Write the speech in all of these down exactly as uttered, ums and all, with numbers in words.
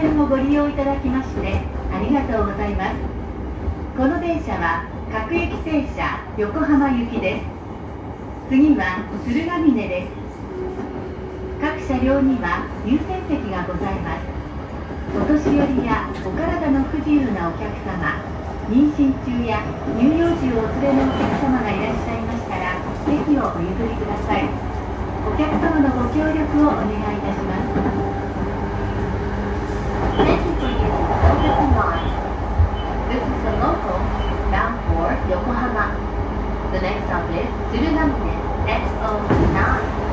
線をご利用いただきましてありがとうございます。この電車は各駅停車横浜行きです。次は鶴ヶ峰です。各車両には優先席がございます。お年寄りやお体の不自由なお客様、妊娠中や乳幼児をお連れのお客様がいらっしゃいましたら席をお譲りください。お客様のご協力をお願いいたします。Thank you for using Silverton Line. This is the local bound for Yokohama. The next stop is Tsurugamine X O nine.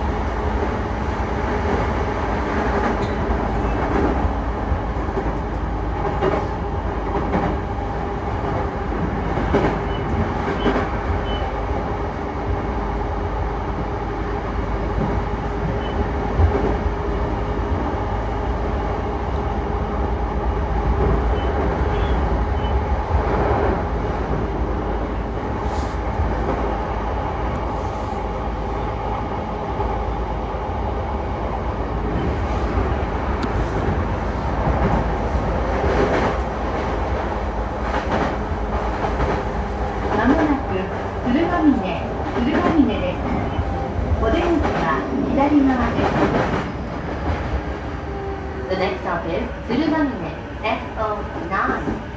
まもなく鶴ヶ峰、鶴ヶ峰です。お出口は左側です。The next stop is 鶴ヶ峰 X O nine.